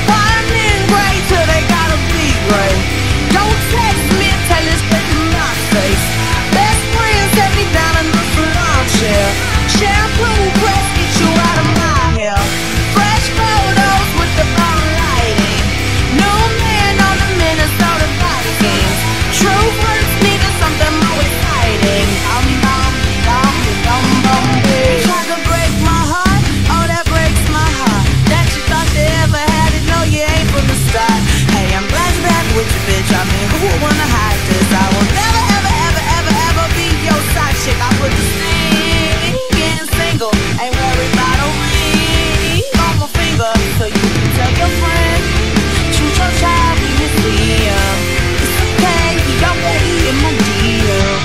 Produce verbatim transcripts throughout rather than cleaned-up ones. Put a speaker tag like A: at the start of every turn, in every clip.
A: Finding gray till they gotta be gray. Don't text me, tell it straight to my face. Best friend set me down in the salon chair. Shampoo press, get you out of my hair. Fresh photos with the bomb lighting. New man on the Minnesota Vikings. True hurts needed something more exciting. Um, um, um, um, um, you tried to break my heart, oh that breaks my heart. That you thought you ever had it, no you ain't from the start. Hey, I'm glad you're back with your bitch. I mean, who would wanna hide this? I will never, ever, ever, ever, ever be your side chick. I put the sting in single, ain't worried about a ring on my finger, so you can tell your friend, shoot your child when you see him. It's okay, he already in my D M.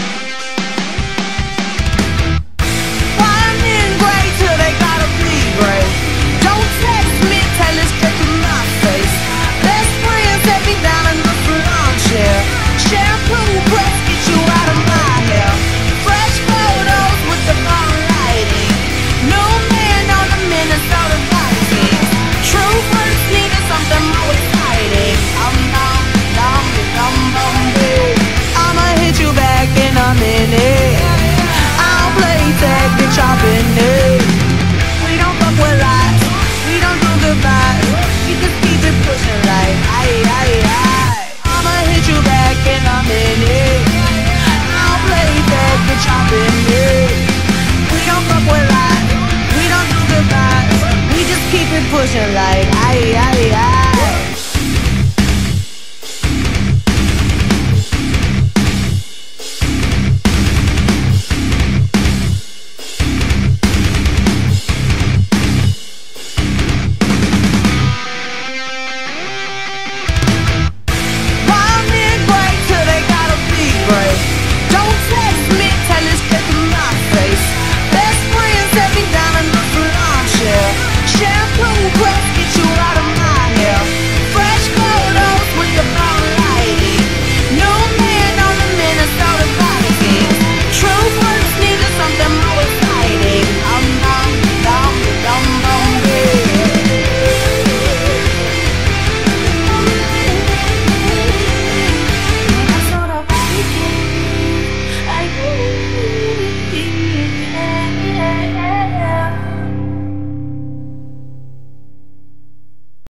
A: Finding gray till they gotta be gray. Don't text me, tell it straight to my face. Best friend set me down in the salon chair. Shampoo press, get you out of my hair. Fresh photos with the bomb lighting. New man on the Minnesota Vikings. True hurts needed something more exciting. Um, um, um, um, um, um. I'ma hit you back in a minute. I'll play tag, bitch, I've been it. We don't fuck with lies, we don't do goodbyes. We just keep it pushing like aye, aye, aye. I'ma hit you back in a minute. I'll play tag, bitch, I've been it. We don't fuck with lies, we don't do goodbyes. We just keep it pushing like aye, aye, aye.